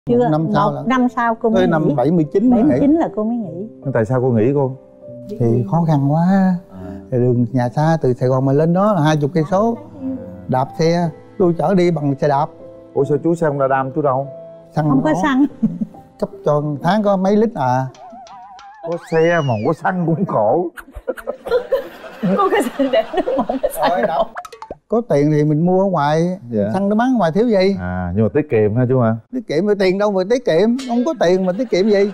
Chưa, năm sau là năm sau cô mới tới năm nghỉ. 79 79 là cô mới nghỉ. Tại sao cô nghỉ cô? Thì khó khăn quá. Thì đường nhà xa, từ Sài Gòn mà lên đó là 20 cây số. Đạp xe, tôi chở đi bằng xe đạp. Ủa sao chú xe không đam chú đâu? Xăng Không có xăng. cấp cho tháng có mấy lít à. Có xe mà không có xăng cũng khổ. Cô cái xe để nước một cái xăng đâu. Có tiền thì mình mua ở ngoài, Dạ. xăng nó bán ở ngoài thiếu gì. À nhưng mà tiết kiệm ha chú hả? Tiết kiệm mà tiền đâu mà tiết kiệm, không có tiền mà tiết kiệm gì.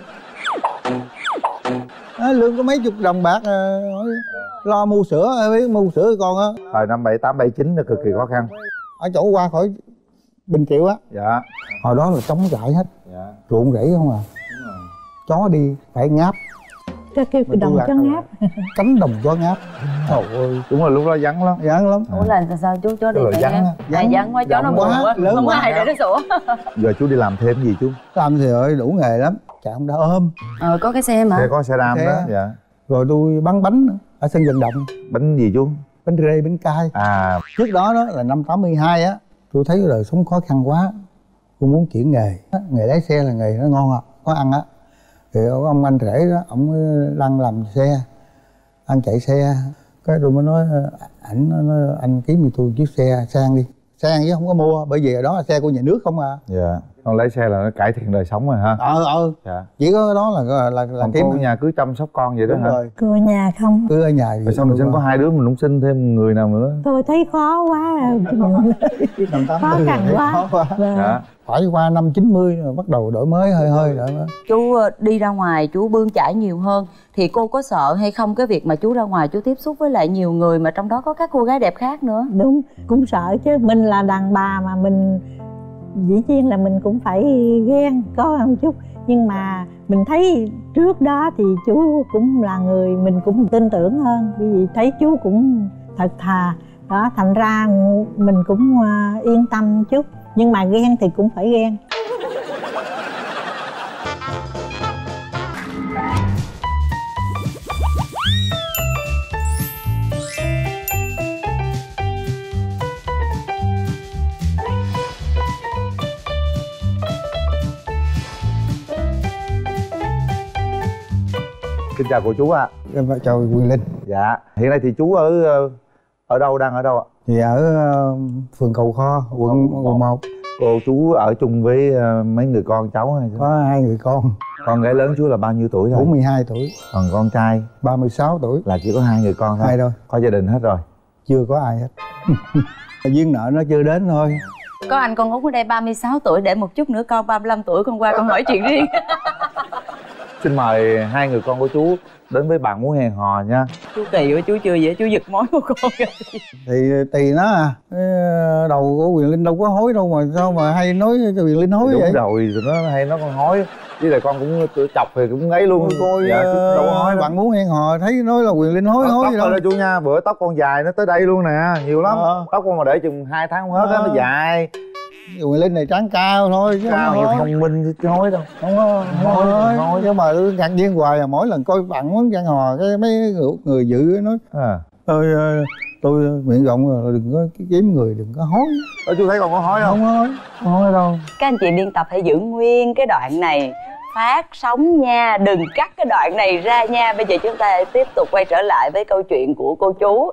Lương có mấy chục đồng bạc lo mua sữa, biết mua sữa con á. Thời năm 78, 79 là cực kỳ khó khăn. Ở chỗ qua khỏi Bình Triệu á. Dạ. Hồi đó là trống trải hết. Dạ. Ruộng rẫy không à. Chó đi phải ngáp. Cái kêu cái đồng chó ngáp. Cánh đồng chó ngáp. Trời ơi. Đúng là lúc đó vắng lắm. Vắng lắm. Ủa là sao chú chó đi Rồi vắng. vắng quá, chó nó buồn quá, lớn không có quá. ai để nó sủa. Giờ chú đi làm thêm gì chú? Làm thì ơi đủ nghề lắm. Chạy không đã ôm. Có cái xe mà. Xe có xe đam Xe. đó. Dạ. Rồi tôi bán bánh ở sân vận động. Bánh gì chú? Bánh rê, bánh cay. À. Trước đó là năm 82 á. Tôi thấy đời sống khó khăn quá. Tôi muốn chuyển nghề. Nghề lái xe là nghề nó ngon à, có ăn á. Thì ông anh rể đó, ông đang làm xe, anh chạy xe. Cái tôi mới nói anh kiếm cho tôi chiếc xe sang đi. Sang chứ không có mua, bởi vì đó là xe của nhà nước không à. Dạ. Con lấy xe là nó cải thiện đời sống rồi ha. Dạ. Chỉ có đó là Còn kiếm cô ở nhà cứ chăm sóc con vậy đó. đúng hả? rồi. Cô ở nhà không. Cứ ở nhà. Rồi sao mình sinh có hai đứa mình không sinh thêm người nào nữa? Tôi thấy khó quá. Khó khăn quá. Dạ. Phải qua năm 90 rồi bắt đầu đổi mới hơi đổi mới. Chú đi ra ngoài chú bươn chải nhiều hơn thì cô có sợ hay không cái việc mà chú ra ngoài chú tiếp xúc với lại nhiều người mà trong đó có các cô gái đẹp khác nữa? Đúng, cũng sợ chứ, mình là đàn bà mà mình dĩ nhiên là mình cũng phải ghen có một chút, nhưng mà mình thấy trước đó thì chú cũng là người mình cũng tin tưởng hơn, bởi vì thấy chú cũng thật thà đó, thành ra mình cũng yên tâm chút, nhưng mà ghen thì cũng phải ghen. Xin chào cô chú ạ. Chào Quyền Linh. Dạ. Hiện nay thì chú ở đâu, đang ở đâu ạ? Thì ở phường Cầu Kho, quận 1. Cô chú ở chung với mấy người con cháu hay sao? Có 2 người con. Con gái lớn chú là bao nhiêu tuổi rồi? 42 tuổi. Còn con trai 36 tuổi. là chỉ có 2 người con thôi. 2 thôi. Có gia đình hết rồi? Chưa có ai hết. Duyên nợ nó chưa đến thôi. Có anh con út ở đây 36 tuổi, để một chút nữa con 35 tuổi con qua con hỏi chuyện riêng. Xin mời 2 người con của chú đến với bạn muốn hẹn hò nha. Chú kỳ quá, chú chưa vậy, chú giật mối của con. Thì tùy nó à. Cái đầu của Quyền Linh đâu có hối đâu mà sao mà hay nói cho Quyền Linh hối Đúng vậy? rồi, rồi nó hay nó con hói. Với lại con cũng chọc thì cũng ấy luôn. Coi dạ, đâu có hói đâu. bạn muốn hẹn hò thấy nói là Quyền Linh hối Tóc gì đâu. rồi đó chú nha, bữa tóc con dài nó tới đây luôn nè, nhiều lắm. Tóc con mà để chừng 2 tháng không hết á, nó dài. Quyền Linh này trán cao thôi chứ Cao không như hối. thông minh chứ hối đâu. Không hối. Nhưng mà ngạc nhiên hoài à, mỗi lần coi bạn muốn hẹn hò cái mấy người dự nói tôi nguyện vọng là đừng có kiếm người, đừng có hối. Chú thấy con có hói không? Không hối đâu. Các anh chị biên tập hãy giữ nguyên cái đoạn này phát sóng nha, đừng cắt cái đoạn này ra nha. Bây giờ chúng ta hãy tiếp tục quay trở lại với câu chuyện của cô chú.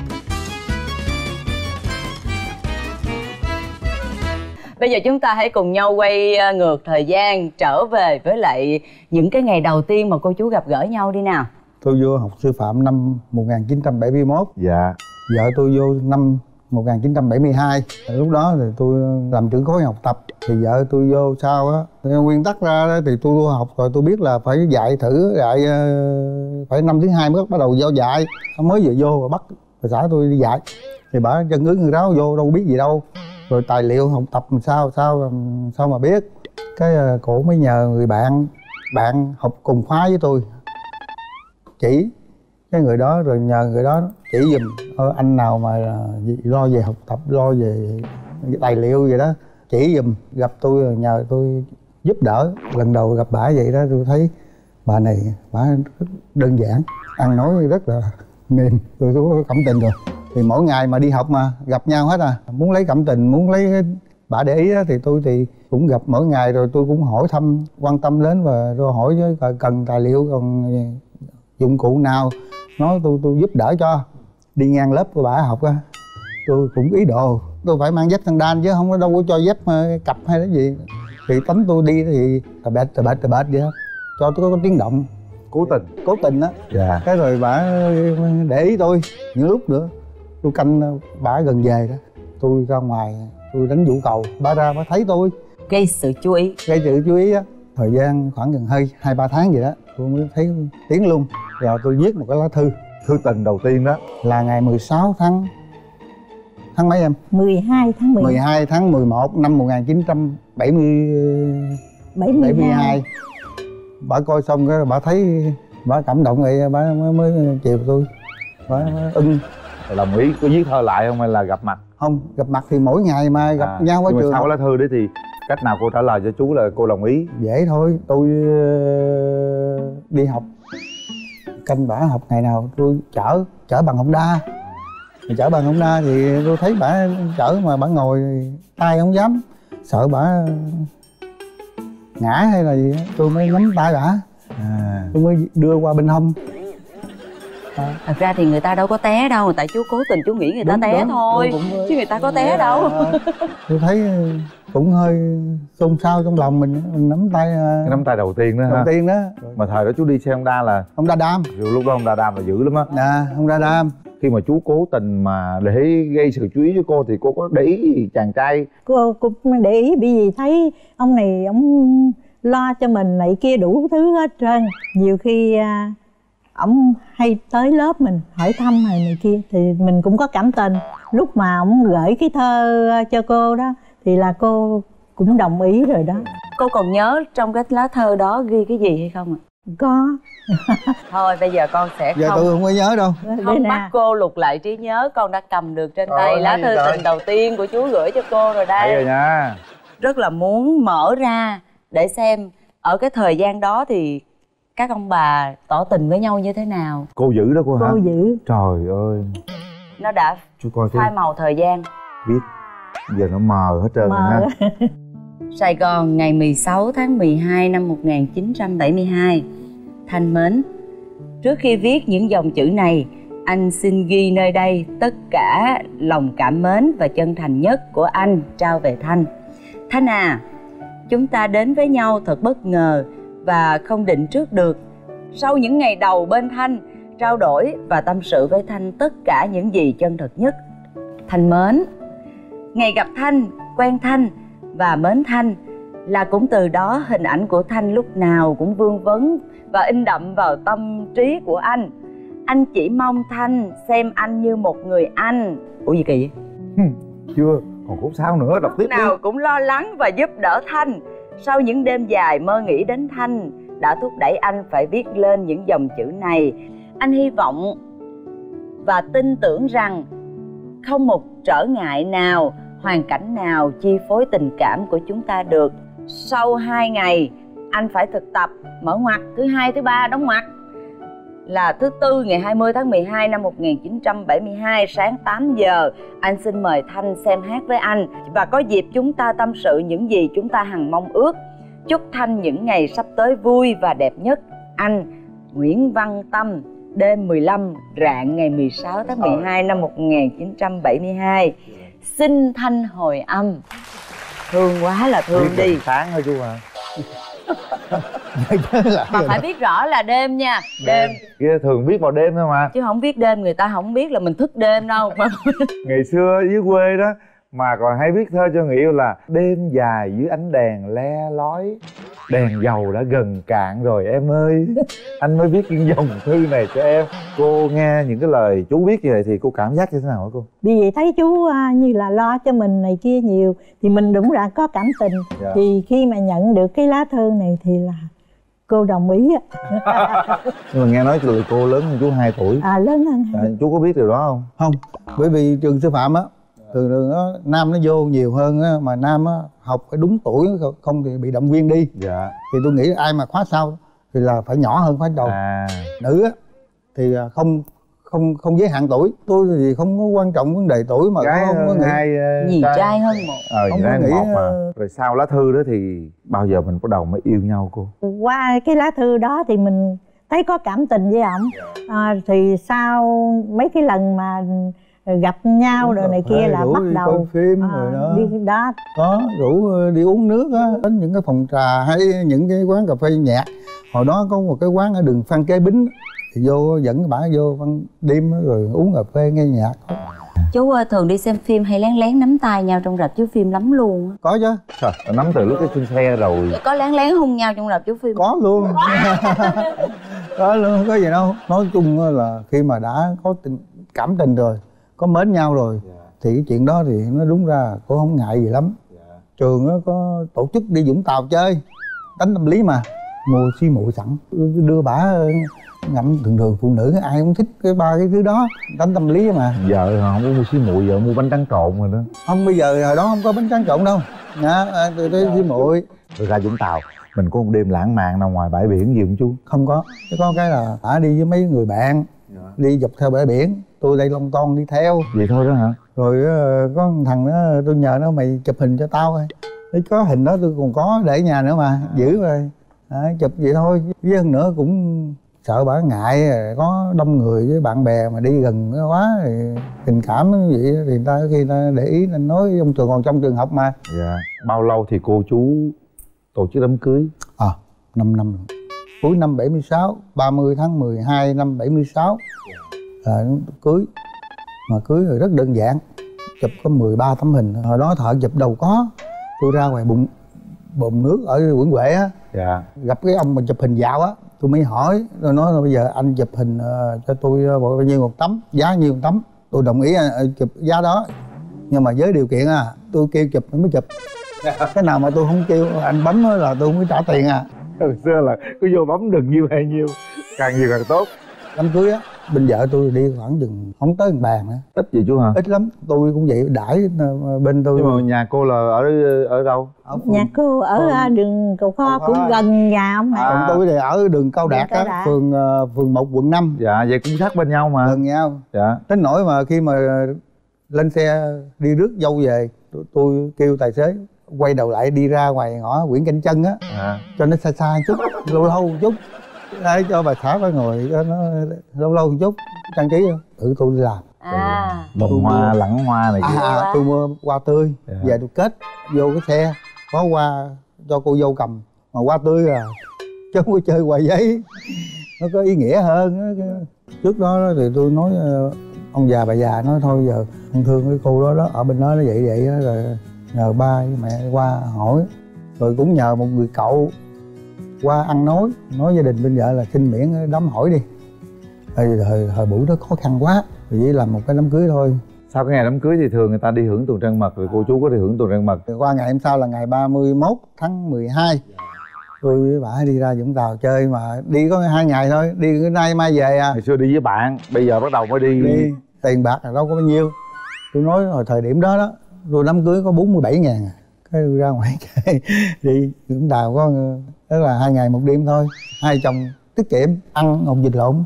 Bây giờ chúng ta hãy cùng nhau quay ngược thời gian trở về với lại những cái ngày đầu tiên mà cô chú gặp gỡ nhau đi nào. Tôi vô học sư phạm năm 1971. Dạ. Vợ tôi vô năm 1972. Lúc đó thì tôi làm trưởng khối học tập. Thì vợ tôi vô sau á, nguyên tắc ra đó, thì tôi vô học rồi tôi biết là phải dạy thử, phải năm thứ 2 mới bắt đầu vô dạy. Mới vừa vô rồi bắt bà xã tôi đi dạy. Thì bà chân ướt người ráo vô đâu biết gì đâu. Rồi tài liệu học tập làm sao mà biết. Cái cổ mới nhờ người bạn học cùng khóa với tôi chỉ cái người đó, rồi nhờ người đó chỉ giùm anh nào mà lo về học tập, lo về tài liệu gì đó chỉ giùm. Gặp tôi rồi nhờ tôi giúp đỡ. Lần đầu gặp bả vậy đó, tôi thấy bà này bả rất đơn giản, ăn nói rất là mềm, tôi có cảm tình rồi. Thì mỗi ngày mà đi học mà gặp nhau hết à, muốn lấy cảm tình, muốn lấy Bà để ý thì tôi thì cũng gặp mỗi ngày, rồi tôi cũng hỏi thăm quan tâm đến, và tôi hỏi với cần tài liệu, còn dụng cụ nào nói tôi giúp đỡ cho. Đi ngang lớp của bà học á, tôi cũng ý đồ tôi phải mang dép sandal chứ không có đâu có cho dép cặp hay cái gì. Thì tánh tôi đi thì tà bệt vậy đó, cho tôi có tiếng động. Cố tình á. Dạ. Cái rồi bà để ý tôi. Những lúc nữa tôi canh bà gần về đó, tôi ra ngoài tôi đánh vũ cầu, bà ra bà thấy tôi, Gây sự chú ý. gây sự chú ý á. Thời gian khoảng gần 2-3 tháng gì đó tôi mới thấy tiếng luôn. Rồi tôi viết một cái lá thư. Thư tình đầu tiên đó Là ngày 16 tháng mấy em? 12 tháng 10. 12 tháng 11 năm 1972. Bà coi xong cái bà thấy bà cảm động vậy, bà mới chiều tôi. Bà ưng. đồng ý. Có viết thơ lại không hay là gặp mặt? Không, gặp mặt thì mỗi ngày mà gặp nhau ở nhưng trường. mà sau lá thư đấy thì cách nào cô trả lời cho chú là cô đồng ý? Dễ thôi, tôi đi học, canh bả học ngày nào tôi chở bằng Honda. Chở bằng Honda thì tôi thấy bả chở mà bả ngồi tay không dám, sợ bả ngã hay là gì đó. Tôi mới nắm tay bả, tôi mới đưa qua bên hông. Thật ra thì người ta đâu có té đâu, tại chú cố tình chú nghĩ người ta té thôi, chứ người ta có té đâu. Tôi thấy cũng hơi xôn xao trong lòng mình nắm tay. Cái nắm tay đầu tiên đó đầu ha. tiên đó. Mà thời đó chú đi xe Honda là Honda Đam. rồi lúc đó Honda Đam là dữ lắm á. Nè, Honda Đam. Khi mà chú cố tình mà để gây sự chú ý với cô thì cô có để ý gì chàng trai? Cô cũng để ý, bởi vì thấy ông này ông lo cho mình này kia đủ thứ hết trơn. Nhiều khi ổng hay tới lớp mình hỏi thăm này kia thì mình cũng có cảm tình. Lúc mà ổng gửi cái thơ cho cô đó thì là cô cũng đồng ý rồi đó. Cô còn nhớ trong cái lá thơ đó ghi cái gì hay không ạ? Có. Thôi bây giờ con sẽ Giờ tôi không có nhớ đâu. không bắt cô lục lại trí nhớ. Con đã cầm được trên tay lá thư tình đầu tiên của chú gửi cho cô rồi Hay rồi đây. nha. Rất là muốn mở ra để xem ở cái thời gian đó thì các ông bà tỏ tình với nhau như thế nào. Cô giữ đó cô hả? Cô giữ. Trời ơi. Nó đã Chú coi phai màu thời gian. biết giờ nó mờ hết trơn rồi Mờ. ha. Sài Gòn ngày 16 tháng 12 năm 1972. Thanh mến, trước khi viết những dòng chữ này, anh xin ghi nơi đây tất cả lòng cảm mến và chân thành nhất của anh trao về Thanh. Thanh à, chúng ta đến với nhau thật bất ngờ và không định trước được. Sau những ngày đầu bên Thanh, trao đổi và tâm sự với Thanh tất cả những gì chân thật nhất. Thanh mến, ngày gặp Thanh, quen Thanh và mến Thanh là cũng từ đó hình ảnh của Thanh lúc nào cũng vương vấn và in đậm vào tâm trí của anh. Anh chỉ mong Thanh xem anh như một người anh. Ủa gì kỳ vậy? Chưa, còn khúc sau nữa, đọc tiếp Lúc đi. nào cũng lo lắng và giúp đỡ Thanh. Sau những đêm dài mơ nghĩ đến Thanh đã thúc đẩy anh phải viết lên những dòng chữ này. Anh hy vọng và tin tưởng rằng không một trở ngại nào, hoàn cảnh nào chi phối tình cảm của chúng ta được. Sau 2 ngày anh phải thực tập, mở ngoặc, thứ hai thứ ba đóng ngoặc, là thứ tư ngày 20 tháng 12 năm 1972 sáng 8 giờ. Anh xin mời Thanh xem hát với anh và có dịp chúng ta tâm sự những gì chúng ta hằng mong ước. Chúc Thanh những ngày sắp tới vui và đẹp nhất. Anh Nguyễn Văn Tâm. Đêm 15 rạng ngày 16 tháng 12 năm 1972. Xin Thanh hồi âm. Thương quá là thương Viết đi. sáng thôi chú à. Mà phải biết rõ là đêm nha. Đêm. Kia thường viết vào đêm thôi mà. Chứ không viết đêm người ta không biết là mình thức đêm đâu. Ngày xưa dưới quê đó mà còn hay viết thơ cho người yêu là đêm dài dưới ánh đèn le lói, đèn dầu đã gần cạn rồi em ơi. Anh mới viết những dòng thư này cho em. Cô nghe những cái lời chú viết như vậy thì cô cảm giác như thế nào hả cô? Vì vậy thấy chú như là lo cho mình này kia nhiều thì mình đúng là có cảm tình. Dạ. Thì khi mà nhận được cái lá thư này thì là cô đồng ý á. Nhưng mà nghe nói là cô lớn hơn chú 2 tuổi. Lớn hơn. Chú có biết điều đó không? Không, bởi vì trường sư phạm á, thường đó nam nó vô nhiều hơn á, mà nam á học phải đúng tuổi, không thì bị động viên đi. Dạ. Thì tôi nghĩ ai mà khóa sau thì là phải nhỏ hơn khóa đầu. À. Nữ á thì không giới hạn tuổi. Tôi thì không có quan trọng vấn đề tuổi mà gái không có nghĩ Nhì trai hơn một. không gái có nghĩ một mà. Rồi sau lá thư đó thì bao giờ mình bắt đầu mới yêu nhau cô? Qua cái lá thư đó thì mình thấy có cảm tình với ổng. Thì sau mấy cái lần mà gặp nhau rồi này kia là bắt đi đầu coi phim rồi đó. đi đó. Có rủ đi uống nước á, đến những cái phòng trà hay những cái quán cà phê nhạc. Hồi đó có một cái quán ở đường Phan Kế Bính thì vô dẫn cái bả vô ban đêm rồi uống cà phê nghe nhạc. Chú thường đi xem phim hay lén lén nắm tay nhau trong rạp chiếu phim lắm luôn á. Có chứ. Trời, nắm từ lúc cái trên xe rồi. Có lén lén hôn nhau trong rạp chiếu phim? Có luôn. Có luôn, có gì đâu. Nói chung là khi mà đã có cảm tình rồi, có mến nhau rồi thì cái chuyện đó thì nó đúng ra cũng không ngại gì lắm. Trường nó có tổ chức đi Vũng Tàu chơi, đánh tâm lý mà, mua xi muội sẵn đưa bả ngậm. Thường phụ nữ ai cũng thích cái ba cái thứ đó, đánh tâm lý mà. Giờ không có mua xi muội, giờ mua bánh tráng trộn rồi đó. Không, bây giờ hồi đó không có bánh tráng trộn đâu. Tôi xi muội. Rồi ra Vũng Tàu mình có một đêm lãng mạn nào ngoài bãi biển gì không chú? Không có, chứ có cái là bả đi với mấy người bạn đi dọc theo bãi biển, tôi đây lon ton đi theo. Vậy thôi đó hả? Rồi có một thằng đó tôi nhờ nó mày chụp hình cho tao thôi. Thế có hình đó tôi còn có để ở nhà nữa mà, giữ rồi. Chụp vậy thôi, với hơn nữa cũng sợ bả ngại, có đông người với bạn bè mà đi gần quá thì tình cảm vậy thì người ta khi ta để ý nên nói trong trường học mà. Dạ. Bao lâu thì cô chú tổ chức đám cưới? 5 năm rồi. Cuối năm 76, 30 tháng 12 năm 76 là cưới. Mà cưới rồi rất đơn giản, chụp có 13 tấm hình. Hồi đó thợ chụp đâu có. Tôi ra ngoài bồn nước ở Nguyễn Huệ á, dạ, gặp cái ông mà chụp hình dạo á, tôi mới hỏi, rồi nói là bây giờ anh chụp hình cho tôi bao nhiêu một tấm, giá nhiêu một tấm. Tôi đồng ý chụp giá đó, nhưng mà với điều kiện tôi kêu chụp nó mới chụp. Cái nào mà tôi không kêu anh bấm là tôi không có trả tiền Hồi xưa là cứ vô bấm được nhiêu hay nhiêu, càng nhiều càng tốt. Đám cưới á, bên vợ tôi đi khoảng chừng không tới 1 bàn nữa. Ít gì chú hả? Ít lắm, tôi cũng vậy, đãi bên tôi. Nhưng mà nhà cô là ở đâu? Nhà cô ở đường Cầu Kho, cũng gần nhà ông này. Còn tôi thì ở đường Cao Đạt á, phường 1 quận 5. Dạ, vậy cũng sát bên nhau mà. Gần nhau. Dạ. Đến nỗi mà khi mà lên xe đi rước dâu về, tôi kêu tài xế quay đầu lại đi ra ngoài ngõ Nguyễn Cảnh Trân á, cho nó xa xa chút, lâu lâu một chút, để cho bà xã phải ngồi cho nó lâu lâu một chút, trang trí không? Tự tôi đi làm. Bông hoa, lẵng hoa này kia. Tôi mua hoa tươi, về tôi kết vô cái xe, có hoa cho cô dâu cầm, mà hoa tươi chứ không có chơi hoa giấy, nó có ý nghĩa hơn. Trước đó thì tôi nói ông già bà già nói thôi giờ con thương cái cô đó ở bên đó nó vậy đó, rồi nhờ ba với mẹ qua hỏi, rồi cũng nhờ một người cậu qua ăn nói gia đình bên vợ là xin miễn đám hỏi đi. Thời buổi đó khó khăn quá, thì chỉ làm một cái đám cưới thôi. Sau cái ngày đám cưới thì thường người ta đi hưởng tuần trăng mật, rồi cô chú có đi hưởng tuần trăng mật. Qua ngày hôm sau là ngày 31 tháng 12 tôi với bà đi ra Vũng Tàu chơi, mà đi có 2 ngày thôi, đi cái nay mai về Ngày xưa đi với bạn, bây giờ bắt đầu mới đi. Tiền bạc là đâu có bao nhiêu. Tôi nói hồi thời điểm đó rồi đám cưới có 47.000 cái ra ngoài chơi đi Vũng Tàu có đó là 2 ngày 1 đêm thôi. Hai chồng tiết kiệm ăn hột vịt lộn.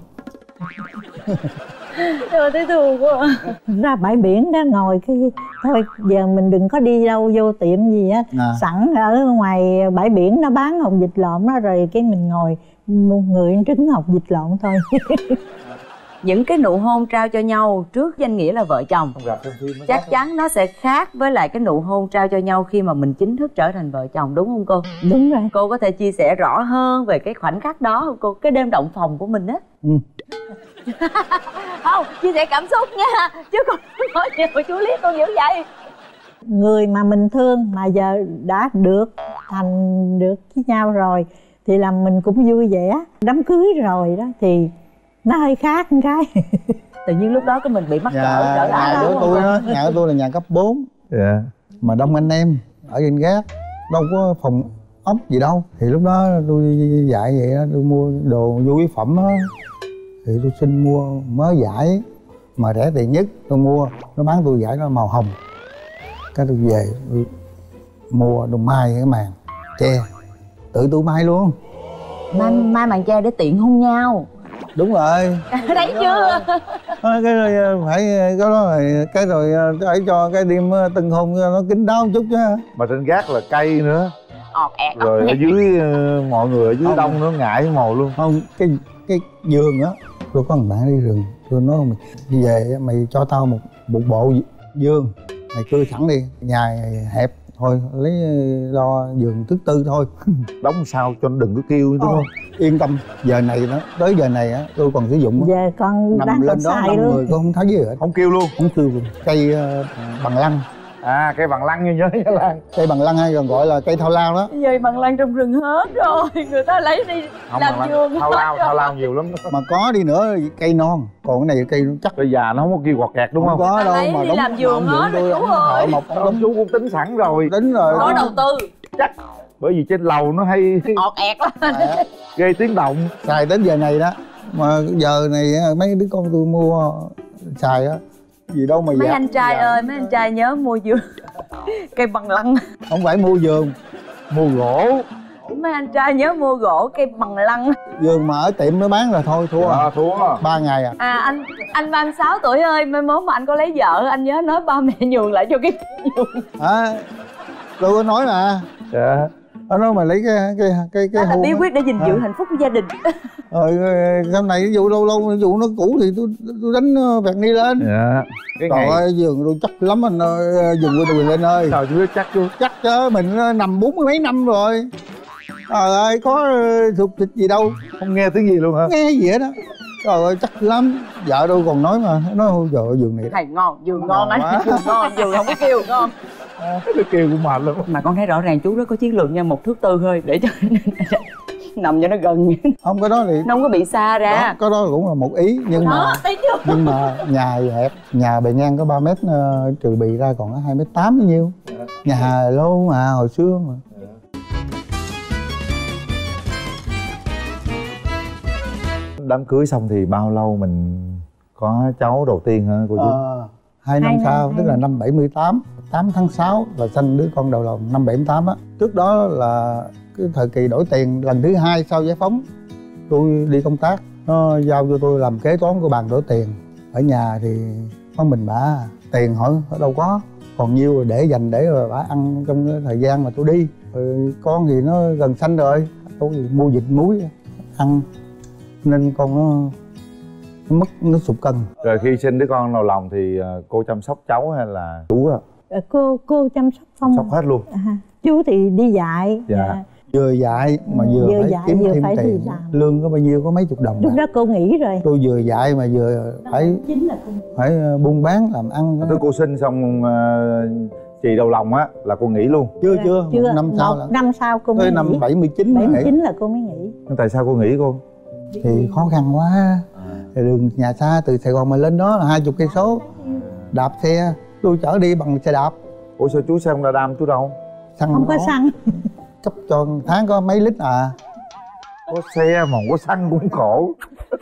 Trời, thấy thương quá. Ra bãi biển đó ngồi cái thôi giờ mình đừng có đi đâu vô tiệm gì á, sẵn ở ngoài bãi biển nó bán hột vịt lộn đó, rồi cái mình ngồi một người trứng hột vịt lộn thôi. Những cái nụ hôn trao cho nhau trước danh nghĩa là vợ chồng chắc chắn nó sẽ khác với lại cái nụ hôn trao cho nhau khi mà mình chính thức trở thành vợ chồng, đúng không cô? Đúng rồi. Cô có thể chia sẻ rõ hơn về cái khoảnh khắc đó không cô? Cái đêm động phòng của mình á. Không, chia sẻ cảm xúc nha, chứ còn nói nhiều chú liếc con dữ vậy. Người mà mình thương mà giờ đã được với nhau rồi thì là mình cũng vui vẻ. Đám cưới rồi đó thì nó hơi khác một cái. Tự nhiên lúc đó cái mình bị mắc cỡ trở lại. Nhà của tôi đó, nhà của tôi là nhà cấp 4 mà đông anh em ở trên gác, đâu có phòng ốc gì đâu. Thì lúc đó tôi dạy vậy đó, tôi mua đồ nhu yếu phẩm đó, thì tôi xin mua mớ vải mà rẻ tiền nhất. Tôi mua, nó bán tôi vải nó màu hồng, cái tôi về tôi mua đồ mai cái màn tre, tự tôi may luôn. Mai màn tre để tiện hôn nhau. Đúng rồi. Thấy chưa? Cái rồi phải cái đó rồi cái rồi phải cho cái đêm tân hôn nó kín đáo một chút chứ. Mà trên gác là cây nữa. Ọt ẹt. Rồi ở dưới mọi người ở dưới Không. đông nó ngại màu luôn. Không, cái giường á, tôi có một bạn đi rừng, tôi nói mày đi về mày cho tao một bộ giường, mày cưa sẵn đi, nhà hẹp thôi lấy lo giường thứ tư thôi. Đóng sao cho nó đừng có kêu đúng không? Yên tâm, giờ này đó tới giờ này á tôi còn sử dụng á. Giờ con Nằm đang lên còn đó xài 5 luôn. người con không thấy gì hết, Không kêu luôn. không kêu luôn. Cây bằng lăng, À, cây bằng lăng như nhớ Gia Lan. cây bằng lăng hay còn gọi là cây thao lao đó. Giờ bằng lăng trong rừng hết rồi, người ta lấy đi Không, làm bằng lăng giường thao lao nhiều lắm. Mà có đi nữa cây non, còn cái này cây nó chắc Bây già nó không có kêu quạt kẹt đúng không? có Ta đâu lấy mà đi đóng làm giường hết rồi chú ơi. một Không, chú cũng tính sẵn rồi. tính rồi. Có đầu tư. Chắc bởi vì trên lầu nó hay Ọt ẹt lắm. gây tiếng động. Xài đến giờ này đó, mà giờ này mấy đứa con tôi mua xài á gì đâu mà Mấy dạ, anh trai dạ. ơi, mấy anh trai nhớ mua giường cây bằng lăng. Không phải mua giường, Mua gỗ. Mấy anh trai nhớ mua gỗ cây bằng lăng. giường mà ở tiệm nó bán là thôi thua. Thua. 3 ngày à. À anh 36 tuổi ơi, mai mốt mà anh có lấy vợ anh nhớ nói ba mẹ nhường lại cho cái giường. Tôi có nói mà. Dạ. Nó nói mà lấy cái Đó là hôn bí á. quyết để gìn giữ hạnh phúc của gia đình. Rồi sau này ví dụ lâu ví dụ nó cũ thì tôi đánh vẹt ni lên. Dạ. Cái Trời ngày ơi giường tôi chắc lắm anh ơi, giường của tôi lên ơi. sao chú biết chắc chú? Chắc chứ mình nằm 40 mấy năm rồi. Trời ơi có sụt thịt gì đâu, Không nghe tiếng gì luôn hả? nghe gì hết đó. Trời ơi chắc lắm. Vợ tôi còn nói mà, nói ôi trời ơi giường này Thầy ngon, giường ngon Ngon anh, quá. giường ngon, giường không có kêu ngon. Cái kêu cũng mệt luôn. Mà con thấy rõ ràng chú rất có chiến lược nha, 1 thước 4 thôi để cho nằm cho nó gần, không cái đó thì nó không có bị xa ra. đó, cái đó cũng là một ý nhưng mà Đó, thấy chưa? nhưng mà nhà thì hẹp, nhà bề ngang có 3 mét trừ bì ra còn có 2,8 mét bao nhiêu. Nhà lô mà hồi xưa mà. Đám cưới xong thì bao lâu mình có cháu đầu tiên hả cô chú? 2 năm 2 năm, sau 2 tức là năm 78, 8 tháng 6 là sanh đứa con đầu lòng năm 78 á. Trước đó là cái thời kỳ đổi tiền lần thứ 2 sau giải phóng, tôi đi công tác, nó giao cho tôi làm kế toán của bàn đổi tiền. Ở nhà thì có mình bả, tiền hỏi đâu có, còn nhiêu rồi để dành để rồi bả ăn trong cái thời gian mà tôi đi. Rồi con thì nó gần sanh rồi, tôi thì mua vịt muối ăn nên con nó mất, nó sụt cân. Rồi khi sinh đứa con đầu lòng thì cô chăm sóc cháu hay là chú á? Cô chăm sóc Phong. Sóc hết luôn. Chú thì đi dạy. Dạ. Vừa dạy mà vừa Vừa phải dạy, kiếm vừa thêm phải đi tiền, làm. lương có bao nhiêu có mấy chục đồng Lúc à. đó cô nghỉ rồi. Tôi vừa dạy mà vừa phải buôn bán làm ăn. Tới cô sinh xong chị đầu lòng á là cô nghỉ luôn. Chưa một năm sau là Một năm sau cô mới tới năm nghỉ. 79 mới nghỉ. 79 là cô mới nghỉ. Nhưng tại sao cô nghỉ cô? Thì khó khăn quá, thì đường nhà xa từ Sài Gòn mà lên đó là 20 cây số, đạp xe tôi chở đi bằng xe đạp. Ủa sao chú xe Honda Đam chú đâu? Xăng Không có đó, xăng. cấp cho tháng có mấy lít à. Có xe mà không có xăng cũng khổ.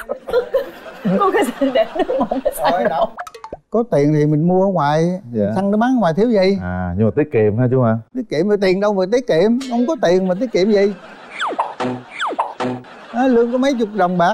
Cô cái gì để nước một cái xăng đâu. Có tiền thì mình mua ở ngoài, Dạ. xăng nó bán ở ngoài thiếu gì. À nhưng mà tiết kiệm ha chú hả? Tiết kiệm, tiền đâu mà tiết kiệm, không có tiền mà tiết kiệm gì. Lương có mấy chục đồng bạc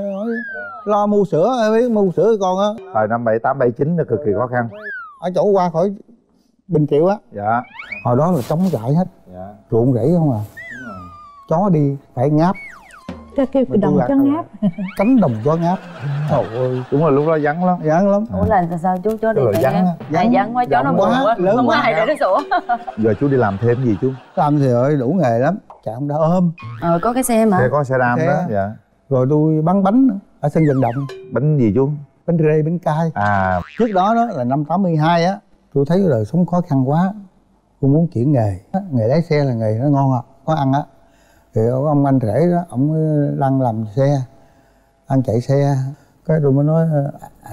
lo mua sữa, biết mua sữa cho con á. Thời năm 78, 79 là cực kỳ khó khăn. Ở chỗ qua khỏi Bình Triệu á, Dạ. hồi đó là trống trải hết, Dạ. ruộng rẫy không à. Chó đi phải ngáp, Cái kêu cái đồng cho ngáp. cánh đồng chó ngáp. Trời ơi, Đúng rồi lúc đó vắng lắm. vắng lắm. Ủa là sao chú chó đi Rồi phải vắng nghe? á. Vắng quá, chó nó Vắng buồn quá, quá, lớn không có quá. ai để nó sủa. Giờ chú đi làm thêm gì chú? Làm thì ơi đủ nghề lắm, chạy không đã ôm. Có cái xe mà. Xe có xe đam Xe. đó. Dạ. Rồi tôi bán bánh ở sân vận động, Bánh gì chú? bánh rê, bánh cay. À Trước đó là năm 82 á, tôi thấy đời sống khó khăn quá, tôi muốn chuyển nghề. Nghề lái xe là nghề nó ngon à, có ăn á. Thì ông anh rể đó, ông lăn làm xe, anh chạy xe. Cái tôi mới nói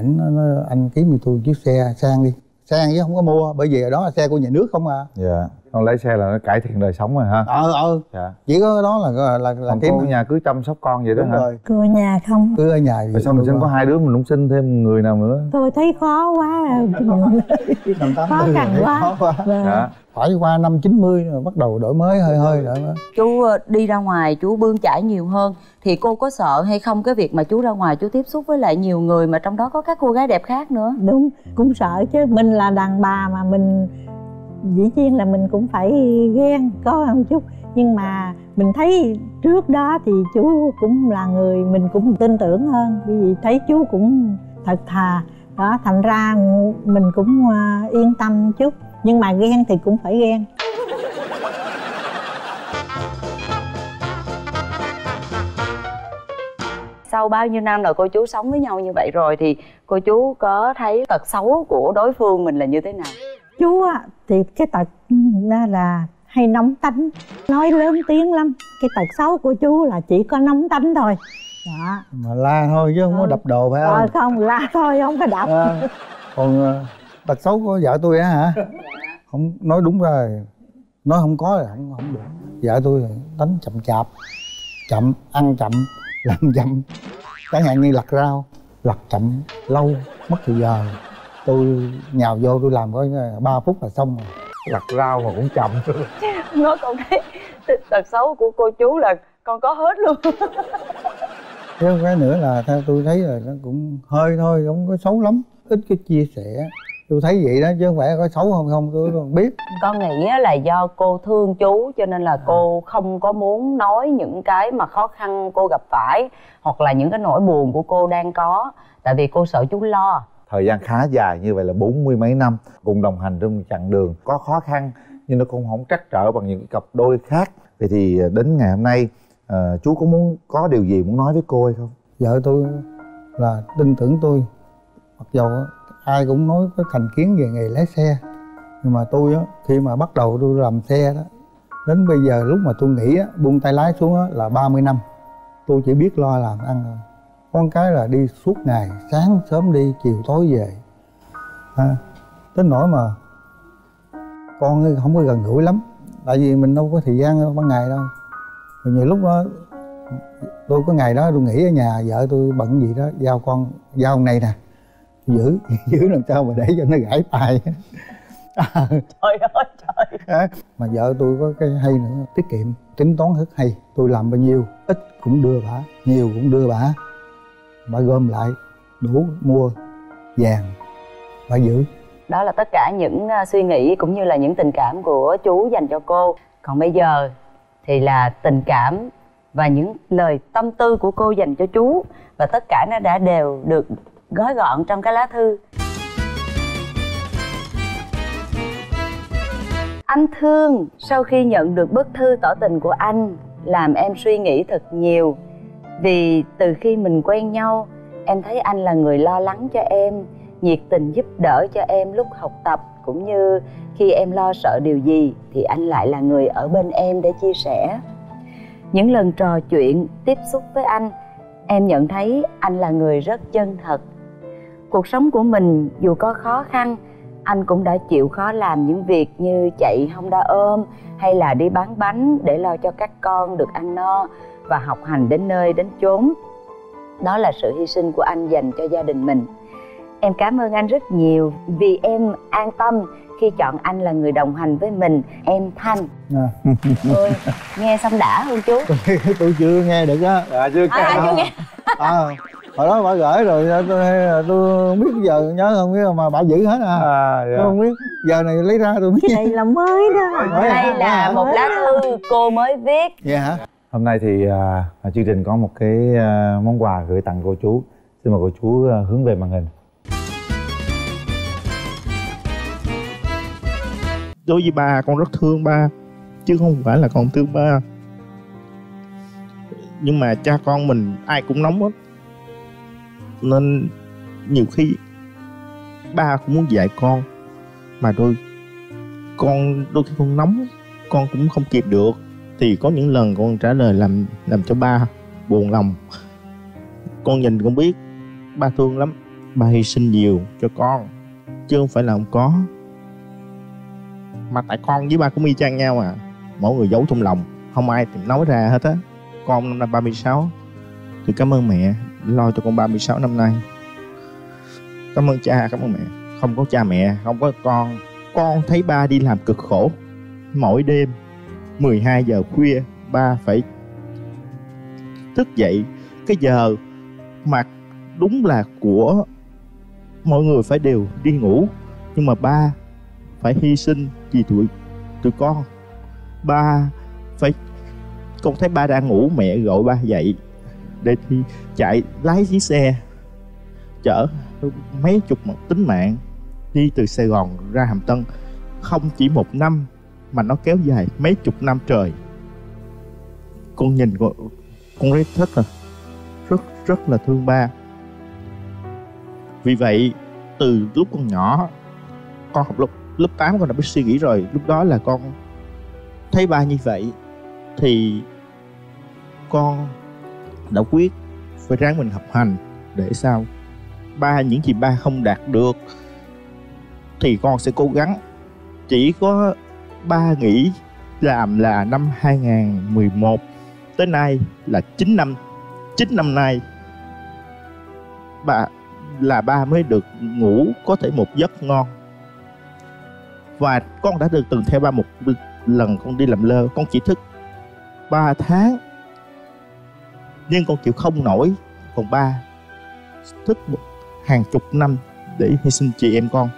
anh kiếm cho tôi chiếc xe sang đi. Sang chứ không có mua, bởi vì ở đó là xe của nhà nước không à. dạ. Con lấy xe là nó cải thiện đời sống rồi ha. Dạ. Chỉ có cái đó là còn cô ở nhà cứ chăm sóc con vậy đó hả? Rồi. Cô ở nhà không. Cứ ở nhà vậy. Rồi sao mình sinh có 2 đứa, mình không sinh thêm người nào nữa? Tôi thấy khó quá. Khó khăn quá. Dạ. Phải qua năm 90 rồi bắt đầu đổi mới hơi đó. Chú đi ra ngoài chú bươn chải nhiều hơn thì cô có sợ hay không cái việc mà chú ra ngoài chú tiếp xúc với lại nhiều người mà trong đó có các cô gái đẹp khác nữa? Đúng, cũng sợ chứ, mình là đàn bà mà mình dĩ nhiên là mình cũng phải ghen có một chút, nhưng mà mình thấy trước đó thì chú cũng là người mình cũng tin tưởng hơn, bởi vì thấy chú cũng thật thà đó, thành ra mình cũng yên tâm chút, nhưng mà ghen thì cũng phải ghen. Sau bao nhiêu năm rồi cô chú sống với nhau như vậy rồi thì cô chú có thấy tật xấu của đối phương mình là như thế nào? Chú á thì cái tật là hay nóng tánh, nói lớn tiếng lắm. Cái tật xấu của chú là chỉ có nóng tánh thôi đó. Mà la thôi chứ không có đập đồ phải không? Không, la thôi không có đập. Còn tật xấu của vợ tôi á hả? Không, nói đúng rồi, nói không có là không được. Vợ tôi tính chậm chạp, chậm, ăn chậm, làm chậm. Chẳng hạn như lặt rau, lặt chậm lâu, mất thời giờ. Tôi nhào vô tôi làm có 3 phút là xong rồi. Lặt rau mà cũng chậm. Nó còn cái tật xấu của cô chú là con có hết luôn. Cái nữa là theo tôi thấy là nó cũng hơi thôi, không có xấu lắm, ít cái chia sẻ. Tôi thấy vậy đó chứ không phải có xấu không tôi không biết. Con nghĩ là do cô thương chú cho nên là cô không có muốn nói những cái mà khó khăn cô gặp phải hoặc là những cái nỗi buồn của cô đang có, tại vì cô sợ chú lo. Thời gian khá dài như vậy là 40 mấy năm cùng đồng hành trên một chặng đường có khó khăn nhưng nó cũng không trắc trở bằng những cặp đôi khác. Vậy thì đến ngày hôm nay chú có điều gì muốn nói với cô hay không? Vợ tôi là tin tưởng tôi, mặc dù ai cũng nói có thành kiến về nghề lái xe, nhưng mà tôi á khi mà bắt đầu tôi làm xe đó đến bây giờ lúc mà tôi nghĩ á, buông tay lái xuống á, là 30 năm tôi chỉ biết lo làm ăn rồi. Con cái là đi suốt ngày, sáng sớm đi chiều tối về tới nỗi mà con không có gần gũi lắm, tại vì mình đâu có thời gian ban ngày đâu. Rồi nhiều lúc đó tôi có ngày đó tôi nghỉ ở nhà, vợ tôi bận gì đó giao con này nè, giữ làm sao mà để cho nó gãy tay. Trời ơi trời. Mà vợ tôi có cái hay nữa, tiết kiệm, tính toán rất hay. Tôi làm bao nhiêu ít cũng đưa bả, nhiều cũng đưa bả gom lại đủ mua vàng bả giữ. Đó là tất cả những suy nghĩ cũng như là những tình cảm của chú dành cho cô. Còn bây giờ thì là tình cảm và những lời tâm tư của cô dành cho chú, và tất cả nó đã đều được gói gọn trong cái lá thư. Anh Thương, sau khi nhận được bức thư tỏ tình của anh làm em suy nghĩ thật nhiều. Vì từ khi mình quen nhau, em thấy anh là người lo lắng cho em, nhiệt tình giúp đỡ cho em lúc học tập, cũng như khi em lo sợ điều gì thì anh lại là người ở bên em để chia sẻ. Những lần trò chuyện, tiếp xúc với anh, em nhận thấy anh là người rất chân thật. Cuộc sống của mình dù có khó khăn, anh cũng đã chịu khó làm những việc như chạy Honda ôm hay là đi bán bánh để lo cho các con được ăn no và học hành đến nơi đến chốn. Đó là sự hy sinh của anh dành cho gia đình mình. Em cảm ơn anh rất nhiều vì em an tâm khi chọn anh là người đồng hành với mình. Em Thanh. Ôi, nghe xong đã không chú? Tôi chưa nghe được á. Chưa nghe. Hồi đó bà gửi rồi tôi không biết giờ nhớ không biết mà bà giữ hết dạ. Tôi không biết giờ này lấy ra tôi biết. Cái này là mới đó. Đây là một lá thư cô mới viết. Dạ hả? Hôm nay thì chương trình có một cái món quà gửi tặng cô chú. Xin mời cô chú hướng về màn hình. Đối với ba, con rất thương ba chứ không phải là con thương ba. Nhưng mà cha con mình ai cũng nóng hết, nên nhiều khi ba cũng muốn dạy con, mà đôi khi con nóng, con cũng không kịp được. Thì có những lần con trả lời làm cho ba buồn lòng. Con nhìn con biết ba thương lắm, ba hy sinh nhiều cho con chứ không phải là không có. Mà tại con với ba cũng y chang nhau à, mỗi người giấu trong lòng, không ai tìm nói ra hết á. Con năm nay 36 thì cảm ơn mẹ lo cho con 36 năm nay. Cảm ơn cha, cảm ơn mẹ. Không có cha mẹ, không có con thấy ba đi làm cực khổ. Mỗi đêm 12 giờ khuya ba phải thức dậy cái giờ mà đúng là của mọi người phải đều đi ngủ, nhưng mà ba phải hy sinh vì tụi con. Ba phải, con thấy ba đang ngủ, mẹ gọi ba dậy để đi chạy lái chiếc xe chở mấy chục tính mạng đi từ Sài Gòn ra Hàm Tân, không chỉ 1 năm mà nó kéo dài mấy chục năm trời. Con nhìn con rất là thương ba. Vì vậy từ lúc con nhỏ, con học lớp 8 con đã biết suy nghĩ rồi. Lúc đó là con thấy ba như vậy thì con đã quyết phải ráng mình học hành để sao những gì ba không đạt được thì con sẽ cố gắng. Chỉ có ba nghỉ làm là năm 2011 tới nay là 9 năm nay ba mới được ngủ có thể một giấc ngon. Và con đã được từng theo ba một lần con đi làm lơ, con chỉ thức 3 tháng nhưng con chịu không nổi, còn ba thức hàng chục năm để hy sinh chị em con.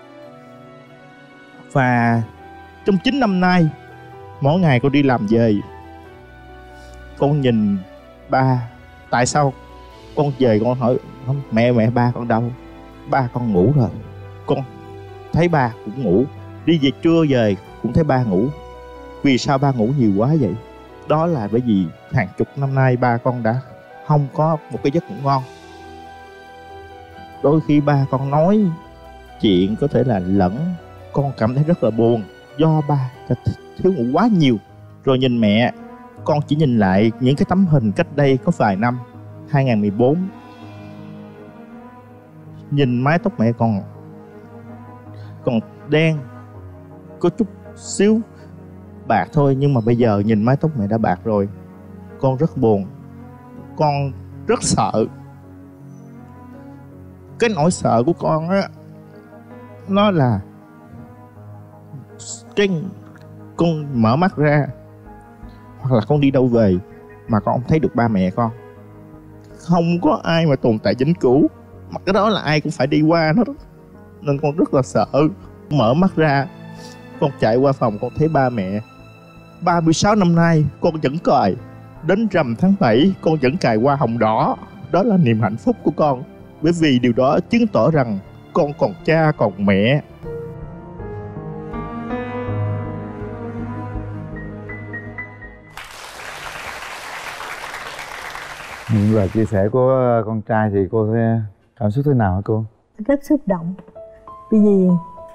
Và trong 9 năm nay, mỗi ngày con đi làm về, con nhìn ba. Tại sao con về con hỏi mẹ ba con đâu? Ba con ngủ rồi. Con thấy ba cũng ngủ, đi về trưa về cũng thấy ba ngủ. Vì sao ba ngủ nhiều quá vậy? Đó là bởi vì hàng chục năm nay ba con đã không có một cái giấc ngủ ngon. Đôi khi ba con nói chuyện có thể là lẫn, con cảm thấy rất là buồn do ba thiếu ngủ quá nhiều. Rồi nhìn mẹ, con chỉ nhìn lại những cái tấm hình cách đây có vài năm, 2014. Nhìn mái tóc mẹ còn đen, có chút xíu bạc thôi, nhưng mà bây giờ nhìn mái tóc mẹ đã bạc rồi. Con rất buồn, con rất sợ. Cái nỗi sợ của con á, nó là con mở mắt ra hoặc là con đi đâu về mà con không thấy được ba mẹ con. Không có ai mà tồn tại vĩnh cửu, mà cái đó là ai cũng phải đi qua nó, nên con rất là sợ. Mở mắt ra, con chạy qua phòng, con thấy ba mẹ. 36 năm nay con vẫn cài, đến rằm tháng 7 con vẫn cài hoa hồng đỏ. Đó là niềm hạnh phúc của con, bởi vì điều đó chứng tỏ rằng con còn cha còn mẹ. Những lời chia sẻ của con trai thì cô cảm xúc thế nào hả cô? Rất xúc động, bởi vì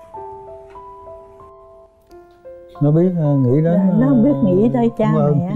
nó biết nghĩ đến, nó không biết nghĩ tới cha mẹ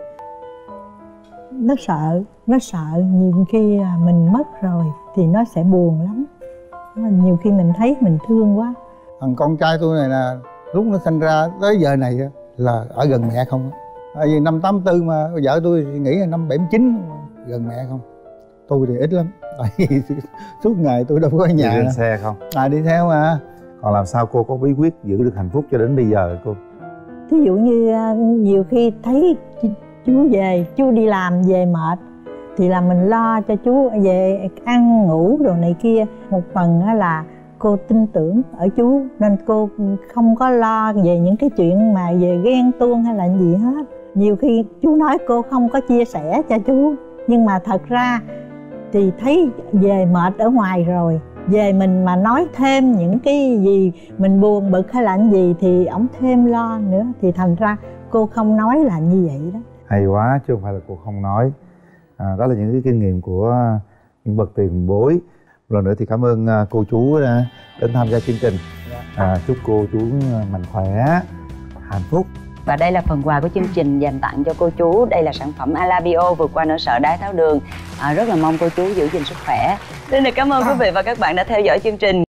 nó sợ nhiều khi mình mất rồi thì nó sẽ buồn lắm. Nhiều khi mình thấy mình thương quá. Thằng con trai tôi này là lúc nó sinh ra tới giờ này là ở gần mẹ không. Tại vì năm 84 mà vợ tôi nghĩ là năm 79 gần mẹ không. Tôi thì ít lắm, tại vì suốt ngày tôi đâu có ở nhà. Đi trên xe không? Đi theo mà. Còn làm sao cô có bí quyết giữ được hạnh phúc cho đến bây giờ cô? Thí dụ như nhiều khi thấy chú về, chú đi làm về mệt thì là mình lo cho chú về ăn ngủ đồ này kia. Một phần là cô tin tưởng ở chú nên cô không có lo về những cái chuyện mà về ghen tuông hay là gì hết. Nhiều khi chú nói cô không có chia sẻ cho chú, nhưng mà thật ra thì thấy về mệt ở ngoài rồi, về mình mà nói thêm những cái gì mình buồn bực hay là gì thì ổng thêm lo nữa, thì thành ra cô không nói là như vậy đó. Hay quá, chứ không phải là cô không nói. Đó là những cái kinh nghiệm của những bậc tiền bối. Một lần nữa thì cảm ơn cô chú đến tham gia chương trình. Chúc cô chú mạnh khỏe, hạnh phúc. Và đây là phần quà của chương trình dành tặng cho cô chú. Đây là sản phẩm Alabio vượt qua nỗi sợ đái tháo đường. Rất là mong cô chú giữ gìn sức khỏe. Xin được cảm ơn quý vị và các bạn đã theo dõi chương trình.